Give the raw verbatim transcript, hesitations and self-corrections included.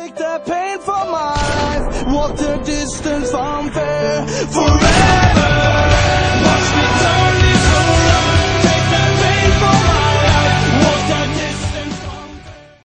take the pain from my life, walk the distance from fear forever.